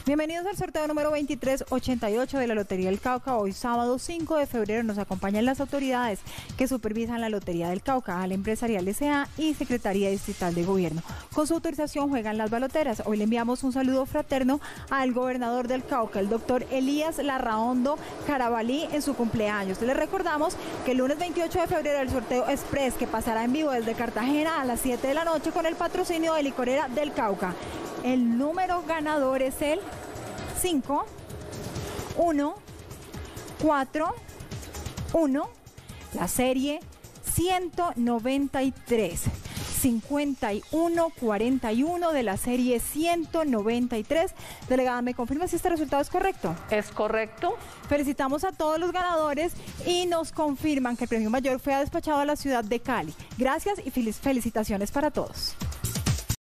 Bienvenidos al sorteo número 2388 de la Lotería del Cauca. Hoy sábado 5 de febrero nos acompañan las autoridades que supervisan la Lotería del Cauca, Ala Empresarial S.A. y Secretaría Distrital de Gobierno. Con su autorización juegan las baloteras. Hoy le enviamos un saludo fraterno al gobernador del Cauca, el doctor Elías Larraondo Carabalí, en su cumpleaños. Les recordamos que el lunes 28 de febrero el sorteo express que pasará en vivo desde Cartagena a las 7 de la noche con el patrocinio de Licorera del Cauca. El número ganador es el 5, 1, 4, 1, la serie 193, 5141 de la serie 193. Delegada, ¿me confirma si este resultado es correcto? Es correcto. Felicitamos a todos los ganadores y nos confirman que el premio mayor fue despachado a la ciudad de Cali. Gracias y felicitaciones para todos.